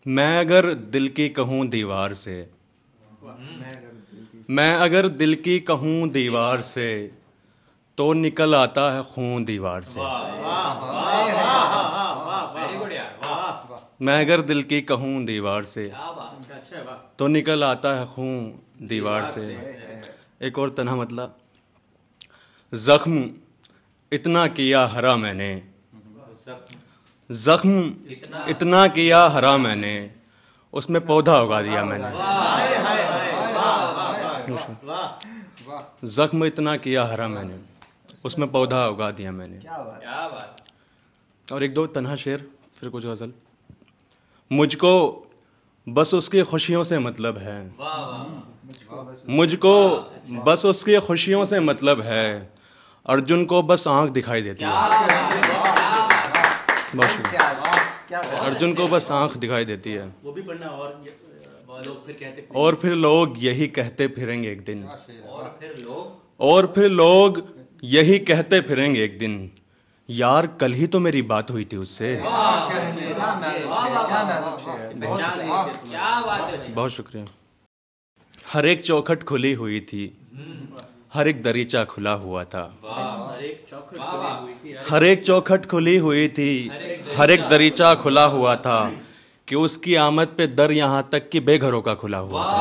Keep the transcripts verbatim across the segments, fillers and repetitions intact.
मैं अगर दिल की कहूँ दीवार से, मैं अगर दिल की कहूँ दीवार से, तो निकल आता है खून दीवार से। मैं अगर दिल की कहूँ दीवार से, तो निकल आता है खून दीवार से। एक और तन्हा मतलब, जख्म इतना किया हरा मैंने, जख्म इतना किया हरा मैंने, उसमें पौधा उगा दिया मैंने। जख्म इतना किया हरा मैंने, उसमें पौधा उगा दिया मैंने। और एक दो तन्हा शेर, फिर कुछ गजल। मुझको बस उसकी खुशियों से मतलब है, मुझको बस उसकी खुशियों से मतलब है, अर्जुन को बस आंख दिखाई देती है। अर्जुन को बस आंख दिखाई देती है। वो भी पढ़ना। और लोग फिर कहते और फिर लोग यही कहते फिरेंगे एक दिन, और फिर लोग और फिर लोग यही कहते फिरेंगे एक दिन, यार कल ही तो मेरी बात हुई थी उससे। बहुत शुक्रिया। हर एक चौखट खुली हुई थी, हर एक दरीचा खुला हुआ था। हर एक चौखट खुली हुई थी, हर एक दरीचा खुला हुआ था, कि उसकी आमद पे दर यहाँ तक कि बेघरों का खुला हुआ था।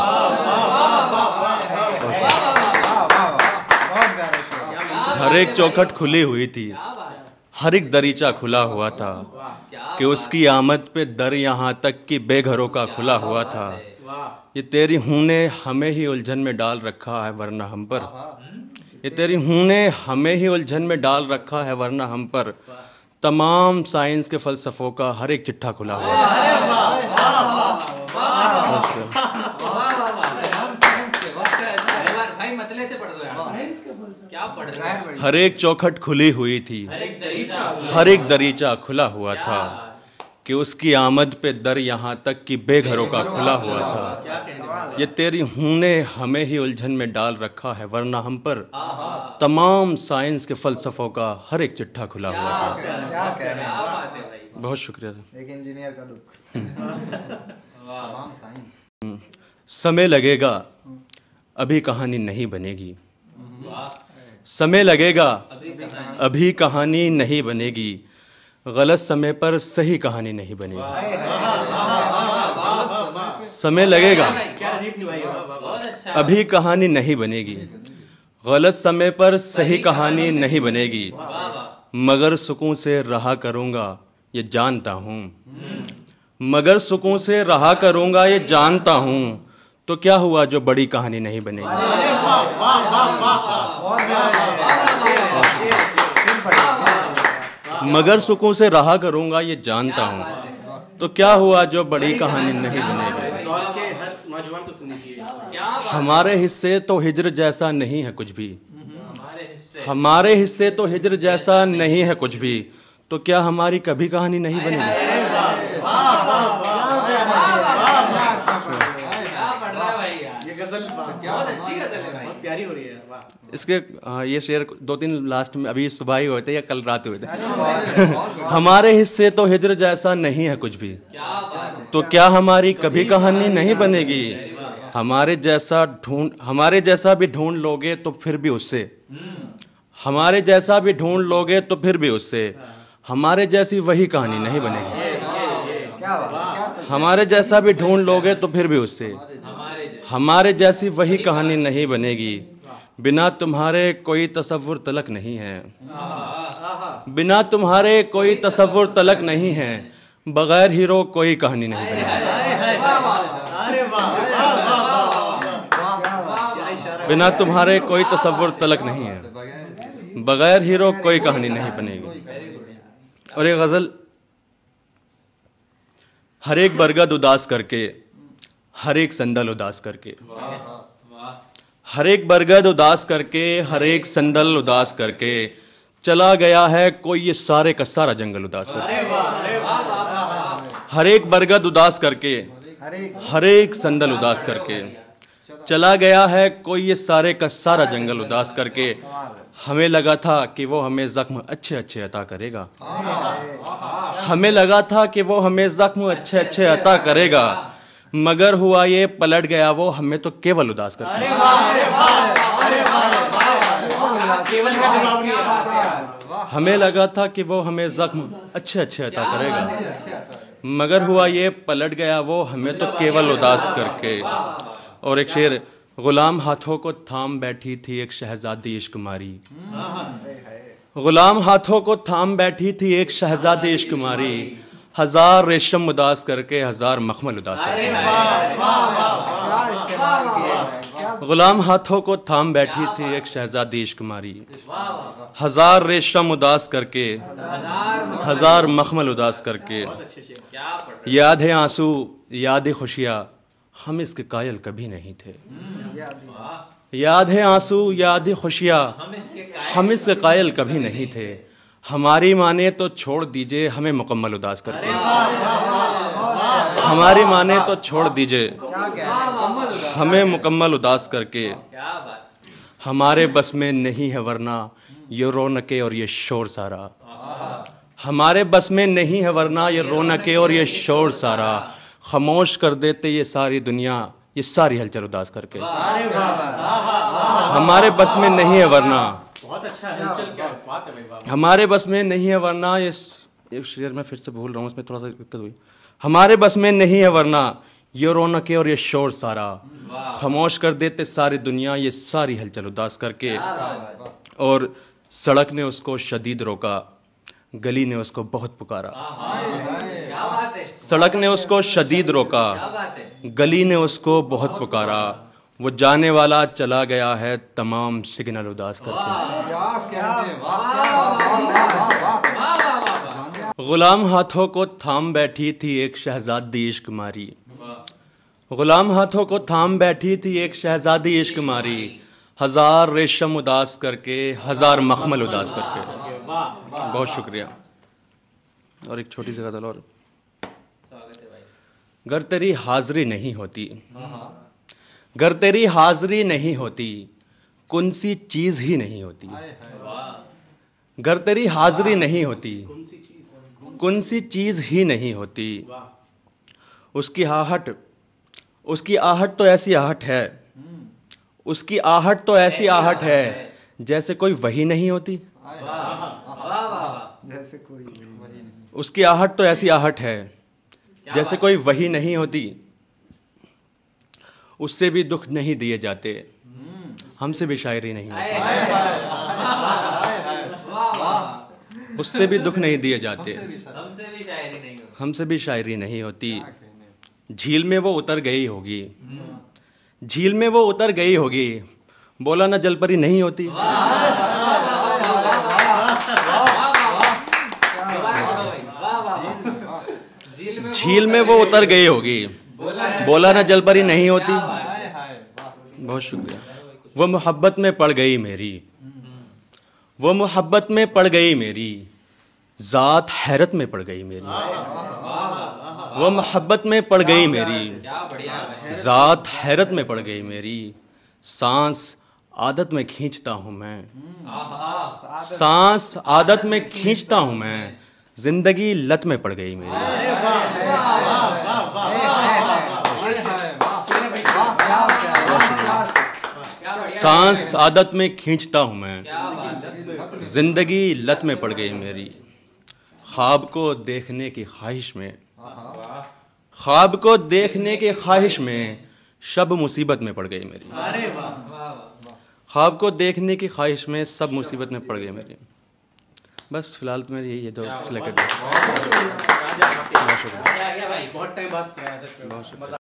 हर एक चौखट खुली हुई थी, हर एक दरीचा खुला हुआ था, कि उसकी आमद पे दर यहाँ तक कि बेघरों का खुला हुआ था। ये तेरी हूं ने हमें ही उलझन में डाल रखा है वरना हम पर, ये तेरी हूं ने हमें ही उलझन में डाल रखा है वरना हम पर, तमाम साइंस के फलसफों का हर एक चिट्ठा खुला हुआ है। हर एक चौखट खुली हुई थी, हर एक दरीचा खुला हुआ था, कि उसकी आमद पे दर यहाँ तक कि बेघरों का खुला हुआ था। ये तेरी हूं ने हमें ही उलझन में डाल रखा है वरना हम पर, तमाम साइंस के फलसफों का हर एक चिट्ठा खुला हुआ था। बहुत शुक्रिया। एक इंजीनियर का दुख। तमाम साइंस। समय लगेगा अभी कहानी नहीं बनेगी, समय लगेगा अभी कहानी नहीं बनेगी, गलत समय पर सही कहानी नहीं बनेगी। समय लगेगा अभी कहानी नहीं बनेगी, गलत समय पर सही कहानी नहीं बनेगी, मगर सुकून से रहा करूंगा ये जानता हूँ, मगर सुकून से रहा करूंगा ये जानता हूँ, तो क्या हुआ जो बड़ी कहानी नहीं बनेगी। मगर सुकून से रहा करूंगा ये जानता हूँ, तो क्या हुआ जो बड़ी कहानी नहीं बनेगी। हमारे हिस्से तो हिज्र जैसा नहीं है कुछ भी, हमारे हिस्से तो हिज्र जैसा नहीं है कुछ भी, तो क्या हमारी कभी कहानी नहीं बनेगी। बहुत अच्छी गजल है भाई, बहुत प्यारी हो रही है। इसके हाँ, ये शेर दो तीन लास्ट में अभी सुबह ही हुए थे या कल रात हुए थे। हमारे हिस्से तो हिज्र जैसा नहीं है कुछ भी, तो क्या हमारी कभी कहानी नहीं बनेगी। हमारे जैसा ढूंढ हमारे जैसा भी ढूंढ लोगे तो फिर भी उससे, हमारे जैसा भी ढूंढ लोगे तो फिर भी उससे, हमारे जैसी वही कहानी नहीं बनेगी। हमारे जैसा भी ढूंढ लोगे तो फिर भी उससे, हमारे जैसी वही कहानी नहीं बनेगी। बिना तुम्हारे कोई तसव्वुर तलक नहीं है, बिना तुम्हारे कोई तसव्वुर तलक नहीं है, बगैर हीरो कोई कहानी नहीं बनेगी। बिना तुम्हारे कोई तसव्वुर तलक नहीं है, बगैर हीरो कोई कहानी नहीं बनेगी। और एक गजल, हर एक बरगद उदास करके, हर एक संदल उदास करके, हर एक बरगद उदास करके, हर एक संदल उदास करके, चला गया है कोई ये सारे का सारा जंगल उदास करके। हर एक बरगद उदास करके, हर एक संदल उदास करके, चला गया है कोई ये सारे का सारा जंगल उदास करके, हमें लगा था कि वो हमें जख्म अच्छे अच्छे अता करेगा। हमें लगा था कि वो हमें जख्म अच्छे अच्छे अता करेगा, मगर हुआ ये पलट गया वो हमें तो केवल उदास कर देगा। हमें लगा था कि वो हमें जख्म अच्छे अच्छे अता करेगा, मगर हुआ ये पलट गया वो हमें तो केवल उदास करके। और एक शेर, गुलाम हाथों को थाम बैठी थी एक शहजादी इश्क मारी। गुलाम हाथों को थाम बैठी थी एक शहजादी इश्क मारी, हजार रेशम उदास करके हजार मखमल उदास करके। गुलाम हाथों को थाम बैठी थी एक शहजादी इश्क मारी, हजार रेशम उदास करके हजार मखमल उदास करके। याद है आंसू याद है खुशियाँ, हम इसके कायल कभी नहीं थे। याद है आंसू याद है खुशियाँ, हम इसके कायल कभी नहीं थे। हमारी माने तो छोड़ दीजिए हमें मुकम्मल उदास करके। हमारी माने तो छोड़ दीजिए हमें मुकम्मल उदास करके। हमारे बस में नहीं है वरना ये रौनके और ये शोर सारा। हमारे बस में नहीं है वरना ये रौनके और ये शोर सारा। खामोश कर देते ये सारी दुनिया ये सारी हलचल उदास करके। हमारे बस में नहीं है वरना, बहुत अच्छा हलचल, क्या बात है भाई। हमारे बस में नहीं है वरना ये एक शेर मैं फिर से भूल रहा हूँ, इसमें थोड़ा सा दिक्कत हुई। हमारे बस में नहीं है वरना ये रौनके और ये शोर सारा। खामोश कर देते सारी दुनिया ये सारी हलचल उदास करके। और सड़क ने उसको शदीद रोका, गली ने उसको बहुत पुकारा। सड़क ने उसको शदीद रोका, गली ने उसको बहुत पुकारा। वो जाने वाला चला गया है तमाम सिग्नल उदास करके। गुलाम हाथों को थाम बैठी थी एक शहजादी इश्क मारी। गुलाम हाथों को थाम बैठी थी एक शहजादी इश्क मारी, हजार रेशम उदास करके हजार मखमल उदास करके। बहुत शुक्रिया। और एक छोटी सी गजल और। गर तेरी हाजिरी नहीं होती, गर तेरी हाजिरी नहीं होती, कौन सी चीज ही नहीं होती। गर तेरी हाजिरी नहीं होती, कौन सी चीज ही नहीं होती। उसकी आहट, उसकी आहट तो ऐसी आहट है, उसकी आहट तो ऐसी आहट है जैसे कोई वही नहीं होती। जैसे कोई वही नहीं। उसकी आहट तो ऐसी आहट है जैसे कोई वही नहीं होती। उससे भी दुख नहीं दिए जाते, हमसे भी शायरी नहीं होती। उससे भी दुख नहीं दिए जाते, हमसे भी शायरी नहीं होती। हमसे भी शायरी नहीं होती। झील में वो उतर गई होगी, झील में वो उतर गई होगी, बोला ना जलपरी नहीं होती। झील में वो उतर गई होगी, बोला ना जलपरी नहीं होती। बहुत शुक्रिया। वो मोहब्बत में पड़ गई मेरी, वो मोहब्बत में पड़ गई मेरी, जात हैरत में पड़ गई मेरी। वो मोहब्बत में पड़ गई मेरी, जात हैरत में पड़ गई मेरी। सांस आदत में खींचता हूँ मैं, सांस आदत में खींचता हूँ मैं, जिंदगी लत में पड़ गई मेरी। सांस आदत में खींचता हूँ मैं, जिंदगी लत में पड़ गई मेरी। ख्वाब को देखने की ख्वाहिश में, ख्वाब को देखने की ख्वाहिश में शब मुसीबत में पड़ गई मेरी। ख्वाब को देखने की ख्वाहिश में सब मुसीबत में पड़ गई मेरी। बस फिलहाल तो मेरी यही है जो सिलेक्टेड है। बहुत टाइम बाद